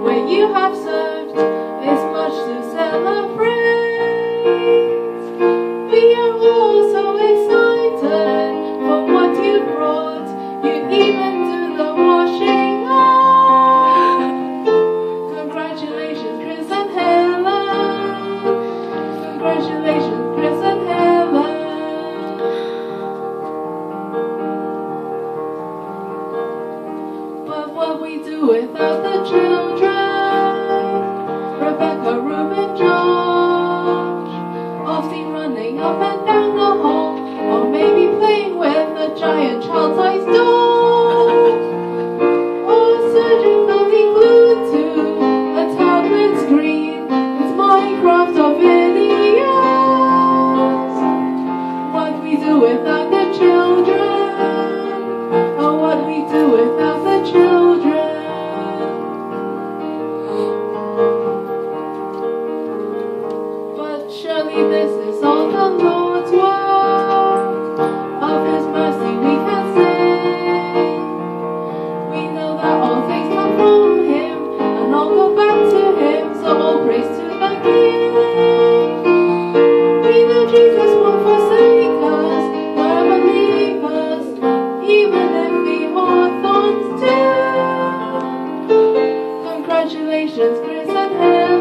where you have served is much to celebrate. We are all so excited for what you brought. You even do the washing up. Congratulations, Chris and Helen. Congratulations, Chris and Helen. But what we do without the children, Rebecca, Ruben, George, often running up and down the hall, or maybe playing with a giant child-sized doll, or surgically glued to a tablet screen with Minecraft or videos. What we do without the children, or what we do without the children. But surely this is all the Lord's work. Of His mercy we can sing. We know that all things come from Him, and all go back to Him, so all praise to the King. We know Jesus won't forsake us, never leave us, even if the hawthorns do. Congratulations, Chris and Helen.